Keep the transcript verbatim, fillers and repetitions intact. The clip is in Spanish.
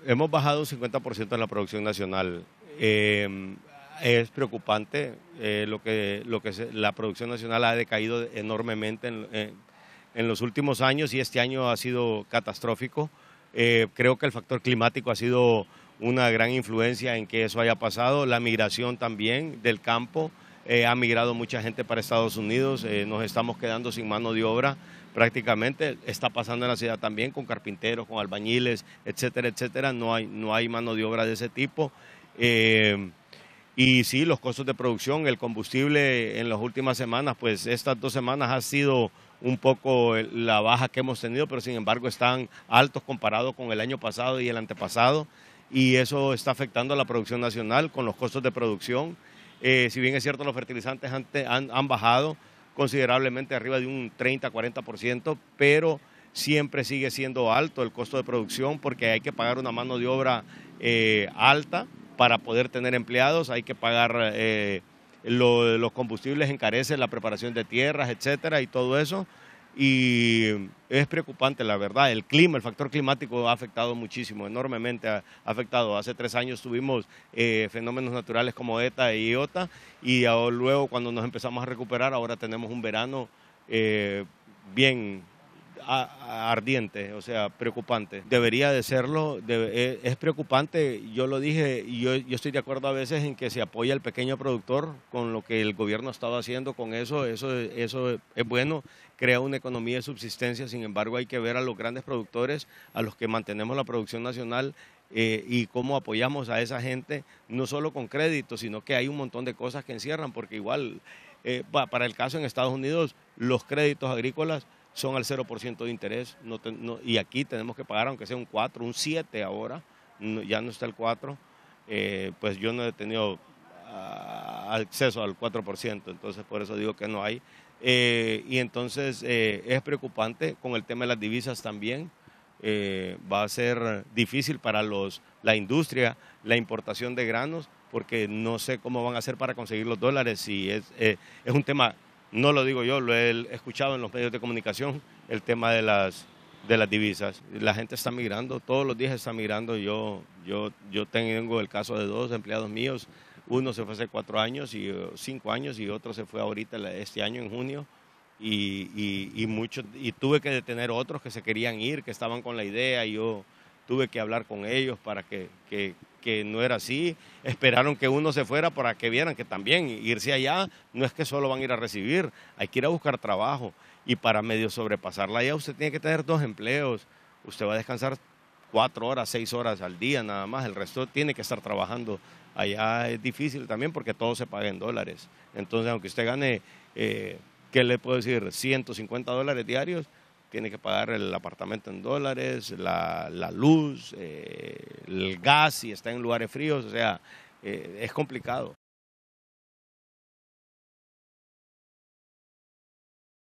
hemos bajado un cincuenta por ciento en la producción nacional. Eh, es preocupante eh, lo que, lo que se, la producción nacional ha decaído enormemente en, en, en los últimos años y este año ha sido catastrófico. Eh, creo que el factor climático ha sido una gran influencia en que eso haya pasado, la migración también del campo. Eh, ha migrado mucha gente para Estados Unidos, eh, nos estamos quedando sin mano de obra prácticamente, está pasando en la ciudad también con carpinteros, con albañiles, etcétera, etcétera, no hay, no hay mano de obra de ese tipo. Eh, y sí, los costos de producción, el combustible en las últimas semanas, pues estas dos semanas ha sido un poco la baja que hemos tenido, pero sin embargo están altos comparado con el año pasado y el antepasado, y eso está afectando a la producción nacional con los costos de producción. Eh, si bien es cierto, los fertilizantes han, han, han bajado considerablemente arriba de un treinta a cuarenta por ciento, pero siempre sigue siendo alto el costo de producción porque hay que pagar una mano de obra eh, alta para poder tener empleados, hay que pagar eh, lo, los combustibles, encarecen la preparación de tierras, etcétera, y todo eso. Y es preocupante, la verdad. El clima, el factor climático ha afectado muchísimo, enormemente ha afectado. Hace tres años tuvimos eh, fenómenos naturales como ETA y IOTA, y luego cuando nos empezamos a recuperar, ahora tenemos un verano eh, bien ardiente, o sea, preocupante. Debería de serlo, debe, es preocupante, yo lo dije, y yo, yo estoy de acuerdo a veces en que se apoya al pequeño productor con lo que el gobierno ha estado haciendo con eso, eso, eso es bueno, crea una economía de subsistencia, sin embargo hay que ver a los grandes productores, a los que mantenemos la producción nacional, eh, y cómo apoyamos a esa gente, no solo con crédito, sino que hay un montón de cosas que encierran, porque igual, eh, para el caso en Estados Unidos, los créditos agrícolas son al cero por ciento de interés, no te, no, y aquí tenemos que pagar aunque sea un cuatro, un siete ahora, no, ya no está el cuatro, eh, pues yo no he tenido uh, acceso al cuatro por ciento, entonces por eso digo que no hay. Eh, y entonces eh, es preocupante con el tema de las divisas también, eh, va a ser difícil para los, la industria, la importación de granos, porque no sé cómo van a hacer para conseguir los dólares, si es, eh, es un tema. No lo digo yo, lo he escuchado en los medios de comunicación, el tema de las, de las divisas. La gente está migrando, todos los días está migrando. Yo, yo, yo tengo el caso de dos empleados míos, uno se fue hace cuatro años y cinco años y otro se fue ahorita este año en junio. Y, y, y, mucho, y tuve que detener otros que se querían ir, que estaban con la idea, y yo tuve que hablar con ellos para que, que, que no era así. Esperaron que uno se fuera para que vieran que también irse allá no es que solo van a ir a recibir, hay que ir a buscar trabajo, y para medio sobrepasarla allá usted tiene que tener dos empleos, usted va a descansar cuatro horas, seis horas al día nada más, el resto tiene que estar trabajando. Allá es difícil también porque todo se paga en dólares, entonces aunque usted gane, eh, ¿qué le puedo decir? ciento cincuenta dólares diarios, tiene que pagar el apartamento en dólares, la, la luz, eh, el gas si está en lugares fríos, o sea, eh, es complicado.